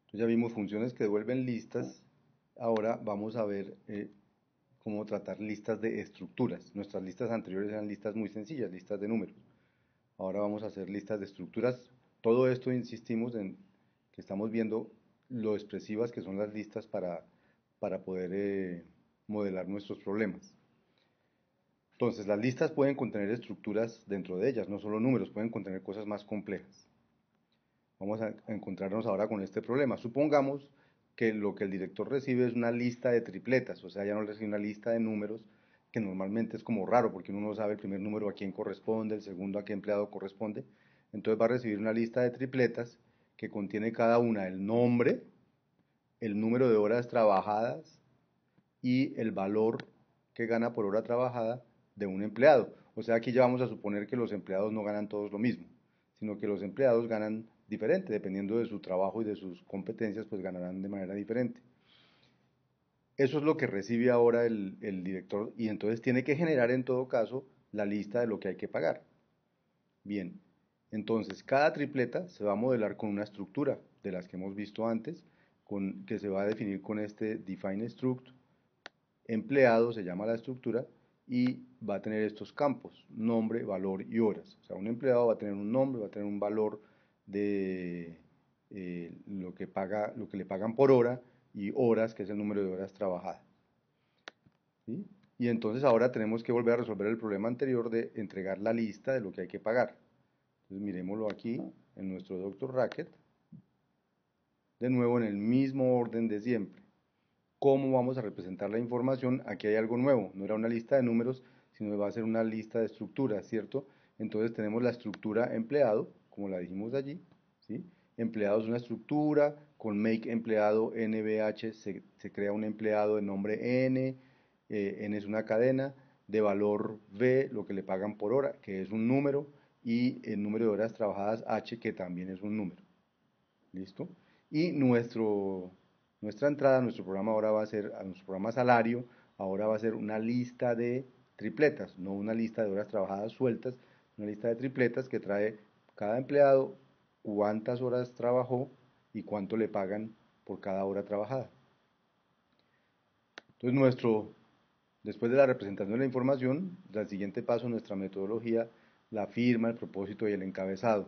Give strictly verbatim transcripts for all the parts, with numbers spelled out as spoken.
Entonces ya vimos funciones que devuelven listas. Ahora vamos a ver eh, cómo tratar listas de estructuras. Nuestras listas anteriores eran listas muy sencillas, listas de números. Ahora vamos a hacer listas de estructuras. Todo esto insistimos en que estamos viendo lo expresivas que son las listas para, para poder eh, modelar nuestros problemas. Entonces, las listas pueden contener estructuras dentro de ellas, no solo números, pueden contener cosas más complejas. Vamos a encontrarnos ahora con este problema. Supongamos que lo que el director recibe es una lista de tripletas, o sea, ya no recibe una lista de números, que normalmente es como raro, porque uno no sabe el primer número a quién corresponde, el segundo a qué empleado corresponde. Entonces va a recibir una lista de tripletas que contiene cada una el nombre, el número de horas trabajadas y el valor que gana por hora trabajada de un empleado. O sea, aquí ya vamos a suponer que los empleados no ganan todos lo mismo, sino que los empleados ganan diferente, dependiendo de su trabajo y de sus competencias, pues ganarán de manera diferente. Eso es lo que recibe ahora el, el director y entonces tiene que generar en todo caso la lista de lo que hay que pagar. Bien, entonces cada tripleta se va a modelar con una estructura de las que hemos visto antes, con, que se va a definir con este define struct. Empleado se llama la estructura y va a tener estos campos, nombre, valor y horas. O sea, un empleado va a tener un nombre, va a tener un valor de eh, lo, que paga, lo que le pagan por hora y horas, que es el número de horas trabajadas. ¿Sí? Y entonces ahora tenemos que volver a resolver el problema anterior de entregar la lista de lo que hay que pagar. Entonces miremoslo aquí en nuestro doctor Racket, de nuevo en el mismo orden de siempre. ¿Cómo vamos a representar la información? Aquí hay algo nuevo, no era una lista de números, sino va a ser una lista de estructuras, ¿cierto? Entonces tenemos la estructura empleado, como la dijimos allí, ¿sí? Empleado es una estructura, con make empleado N B H se, se crea un empleado de nombre N, eh, N es una cadena, de valor V, lo que le pagan por hora, que es un número, y el número de horas trabajadas H, que también es un número. ¿Listo? Y nuestro, nuestra entrada, nuestro programa ahora va a ser, a nuestro programa salario, ahora va a ser una lista de tripletas, no una lista de horas trabajadas sueltas, una lista de tripletas que trae cada empleado, cuántas horas trabajó y cuánto le pagan por cada hora trabajada. Entonces nuestro, después de la representación de la información, el siguiente paso, nuestra metodología, la firma, el propósito y el encabezado.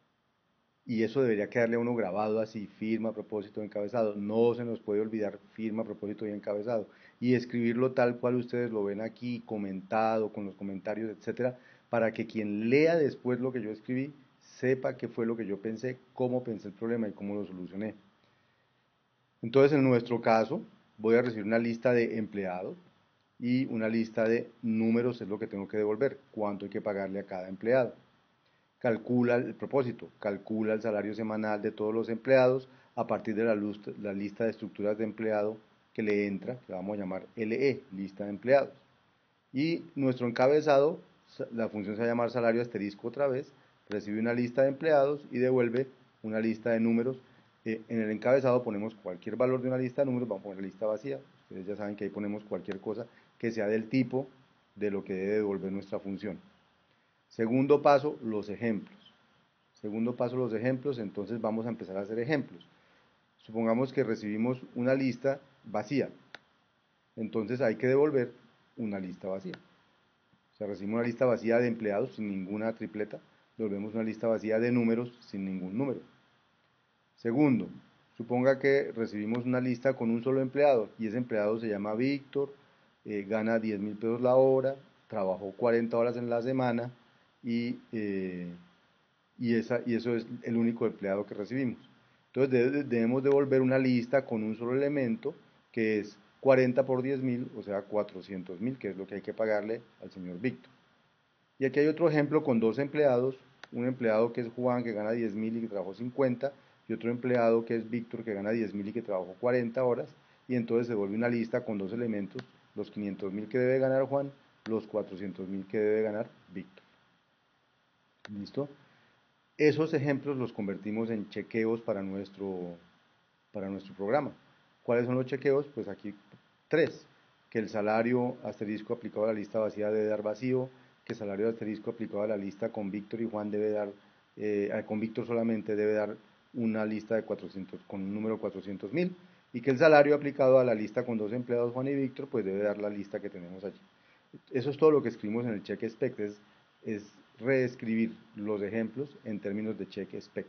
Y eso debería quedarle a uno grabado así, firma, propósito, encabezado. No se nos puede olvidar firma, propósito y encabezado. Y escribirlo tal cual ustedes lo ven aquí, comentado, con los comentarios, etcétera, para que quien lea después lo que yo escribí sepa qué fue lo que yo pensé, cómo pensé el problema y cómo lo solucioné. Entonces, en nuestro caso, voy a recibir una lista de empleados y una lista de números, es lo que tengo que devolver, cuánto hay que pagarle a cada empleado. Calcula el propósito, calcula el salario semanal de todos los empleados a partir de la, luz, la lista de estructuras de empleado que le entra, que vamos a llamar L E, lista de empleados. Y nuestro encabezado, la función se va a llamar salario asterisco otra vez, recibe una lista de empleados y devuelve una lista de números. Eh, en el encabezado ponemos cualquier valor de una lista de números, vamos a poner lista vacía, ustedes ya saben que ahí ponemos cualquier cosa que sea del tipo de lo que debe devolver nuestra función. Segundo paso, los ejemplos. Segundo paso, los ejemplos, entonces vamos a empezar a hacer ejemplos. Supongamos que recibimos una lista vacía, entonces hay que devolver una lista vacía. O sea, recibimos una lista vacía de empleados sin ninguna tripleta, devolvemos una lista vacía de números sin ningún número. Segundo, suponga que recibimos una lista con un solo empleado y ese empleado se llama Víctor, eh, gana diez mil pesos la hora, trabajó cuarenta horas en la semana y, eh, y, esa, y eso es el único empleado que recibimos. Entonces debemos devolver una lista con un solo elemento que es cuarenta por diez mil, o sea, cuatrocientos mil, que es lo que hay que pagarle al señor Víctor. Y aquí hay otro ejemplo con dos empleados, un empleado que es Juan que gana diez mil y que trabajó cincuenta, y otro empleado que es Víctor que gana diez mil y que trabajó cuarenta horas, y entonces se vuelve una lista con dos elementos, los quinientos mil que debe ganar Juan, los cuatrocientos mil que debe ganar Víctor. ¿Listo? Esos ejemplos los convertimos en chequeos para nuestro, para nuestro programa. ¿Cuáles son los chequeos? Pues aquí tres. Que el salario asterisco aplicado a la lista vacía debe dar vacío, que el salario asterisco aplicado a la lista con Víctor y Juan debe dar, eh, con Víctor solamente debe dar una lista de cuatrocientos, con un número cuatrocientos mil, y que el salario aplicado a la lista con dos empleados, Juan y Víctor, pues debe dar la lista que tenemos allí. Eso es todo lo que escribimos en el check expect, es, es reescribir los ejemplos en términos de check expect.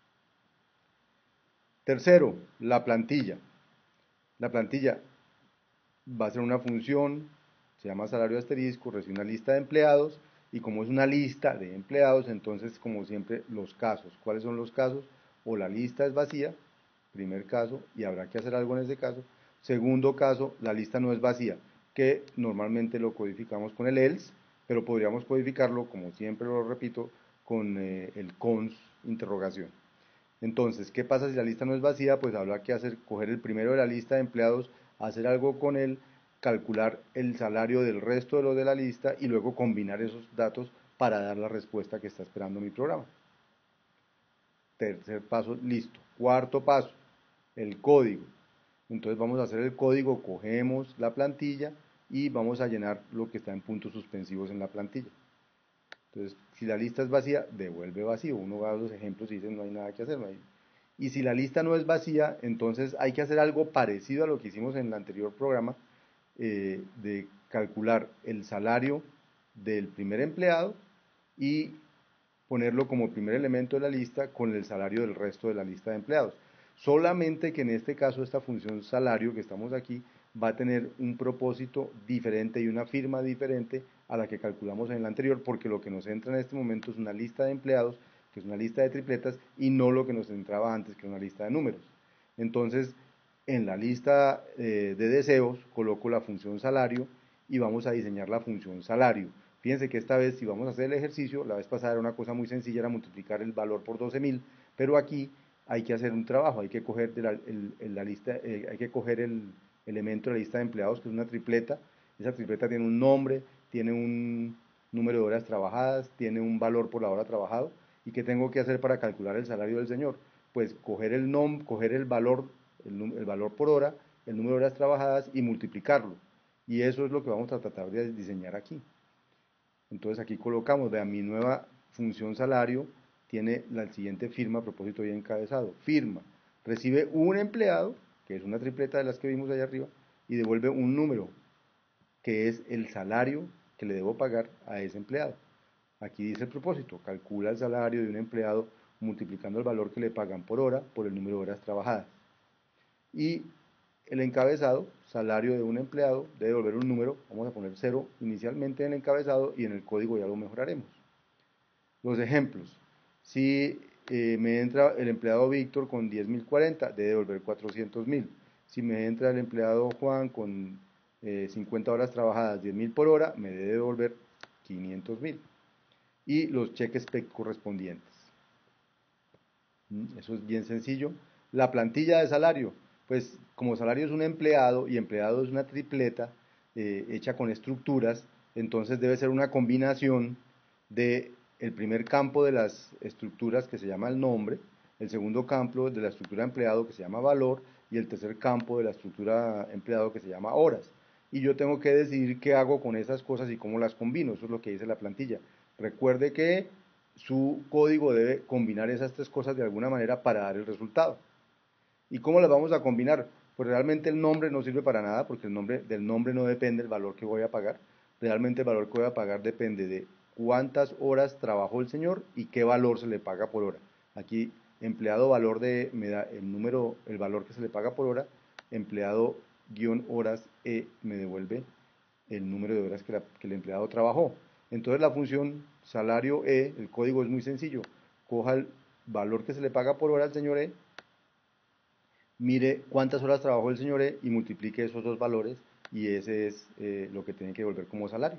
Tercero, la plantilla. La plantilla va a ser una función, se llama salario asterisco, recibe una lista de empleados, y como es una lista de empleados, entonces, como siempre, los casos. ¿Cuáles son los casos? O la lista es vacía, primer caso, y habrá que hacer algo en ese caso. Segundo caso, la lista no es vacía, que normalmente lo codificamos con el else, pero podríamos codificarlo, como siempre lo repito, con eh, el cons interrogación. Entonces, ¿qué pasa si la lista no es vacía? Pues habrá que hacer, coger el primero de la lista de empleados, hacer algo con él, calcular el salario del resto de los de la lista y luego combinar esos datos para dar la respuesta que está esperando mi programa. Tercer paso, listo. Cuarto paso, el código. Entonces vamos a hacer el código, cogemos la plantilla y vamos a llenar lo que está en puntos suspensivos en la plantilla. Entonces, si la lista es vacía, devuelve vacío. Uno va a los ejemplos y dice no hay nada que hacer. No hay. Y si la lista no es vacía, entonces hay que hacer algo parecido a lo que hicimos en el anterior programa, eh, de calcular el salario del primer empleado y ponerlo como primer elemento de la lista con el salario del resto de la lista de empleados. Solamente que en este caso esta función salario que estamos aquí va a tener un propósito diferente y una firma diferente a la que calculamos en el anterior, porque lo que nos entra en este momento es una lista de empleados, que es una lista de tripletas, y no lo que nos entraba antes, que era una lista de números. Entonces, en la lista eh, de deseos coloco la función salario y vamos a diseñar la función salario. Fíjense que esta vez, si vamos a hacer el ejercicio, la vez pasada era una cosa muy sencilla, era multiplicar el valor por doce mil, pero aquí hay que hacer un trabajo, hay que coger de la, el, el, la lista, eh, hay que coger el elemento de la lista de empleados, que es una tripleta. Esa tripleta tiene un nombre, tiene un número de horas trabajadas, tiene un valor por la hora trabajado. ¿Y qué tengo que hacer para calcular el salario del señor? Pues coger el, nom, coger el valor, el, el valor por hora, el número de horas trabajadas y multiplicarlo. Y eso es lo que vamos a tratar de diseñar aquí. Entonces aquí colocamos, vean, mi nueva función salario tiene la siguiente firma, a propósito y encabezado. Firma, recibe un empleado, que es una tripleta de las que vimos allá arriba, y devuelve un número, que es el salario que le debo pagar a ese empleado. Aquí dice el propósito, calcula el salario de un empleado multiplicando el valor que le pagan por hora por el número de horas trabajadas. Y el encabezado, salario de un empleado, debe devolver un número, vamos a poner cero inicialmente en el encabezado y en el código ya lo mejoraremos. Los ejemplos, si eh, me entra el empleado Víctor con diez mil cuarenta, debe devolver cuatrocientos mil. Si me entra el empleado Juan con eh, cincuenta horas trabajadas, diez mil por hora, me debe devolver quinientos mil. Y los check spec correspondientes. Eso es bien sencillo. La plantilla de salario, pues como salario es un empleado y empleado es una tripleta eh, hecha con estructuras, entonces debe ser una combinación de el primer campo de las estructuras que se llama el nombre, el segundo campo de la estructura empleado que se llama valor y el tercer campo de la estructura empleado que se llama horas. Y yo tengo que decidir qué hago con esas cosas y cómo las combino, eso es lo que dice la plantilla. Recuerde que su código debe combinar esas tres cosas de alguna manera para dar el resultado. ¿Y cómo las vamos a combinar? Pues realmente el nombre no sirve para nada porque el nombre, del nombre no depende el valor que voy a pagar. Realmente el valor que voy a pagar depende de cuántas horas trabajó el señor y qué valor se le paga por hora. Aquí empleado valor de me da el número, el valor que se le paga por hora, empleado guión horas e me devuelve el número de horas que, la, que el empleado trabajó. Entonces la función salario E, el código es muy sencillo. Coja el valor que se le paga por hora al señor E, mire cuántas horas trabajó el señor E y multiplique esos dos valores y ese es eh, lo que tiene que devolver como salario.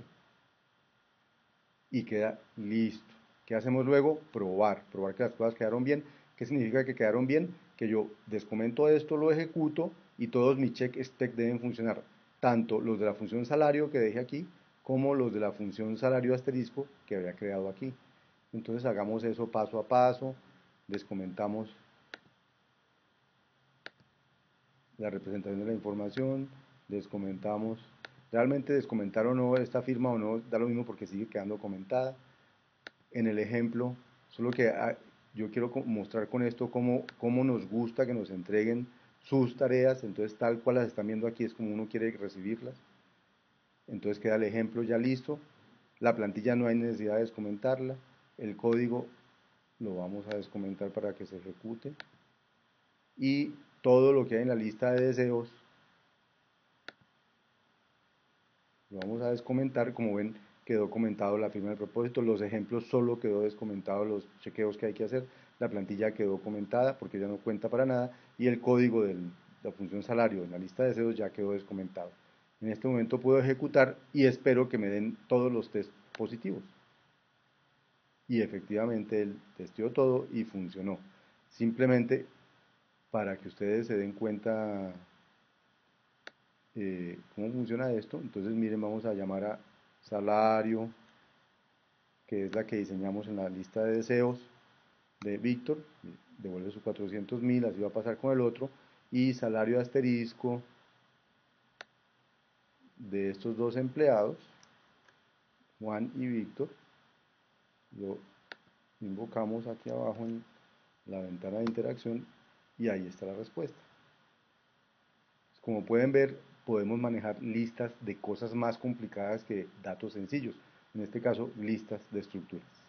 Y queda listo. ¿Qué hacemos luego? Probar, probar que las cosas quedaron bien. ¿Qué significa que quedaron bien? Que yo descomento esto, lo ejecuto y todos mis check spec deben funcionar. Tanto los de la función salario que dejé aquí, como los de la función salario asterisco que había creado aquí. Entonces hagamos eso paso a paso, descomentamos la representación de la información, descomentamos, realmente descomentar o no esta firma o no, da lo mismo porque sigue quedando comentada. En el ejemplo, solo que yo quiero mostrar con esto cómo, cómo nos gusta que nos entreguen sus tareas, entonces tal cual las están viendo aquí es como uno quiere recibirlas. Entonces queda el ejemplo ya listo. La plantilla no hay necesidad de descomentarla. El código lo vamos a descomentar para que se ejecute. Y todo lo que hay en la lista de deseos lo vamos a descomentar. Como ven, quedó comentado la firma de propósito. Los ejemplos solo quedó descomentado los chequeos que hay que hacer. La plantilla quedó comentada porque ya no cuenta para nada. Y el código de la función salario en la lista de deseos ya quedó descomentado. En este momento puedo ejecutar y espero que me den todos los test positivos. Y efectivamente él testeó todo y funcionó. Simplemente para que ustedes se den cuenta eh, cómo funciona esto, entonces miren, vamos a llamar a salario, que es la que diseñamos en la lista de deseos de Víctor, devuelve sus cuatrocientos mil, así va a pasar con el otro, y salario asterisco de estos dos empleados, Juan y Víctor, lo invocamos aquí abajo en la ventana de interacción y ahí está la respuesta. Como pueden ver, podemos manejar listas de cosas más complicadas que datos sencillos, en este caso listas de estructuras.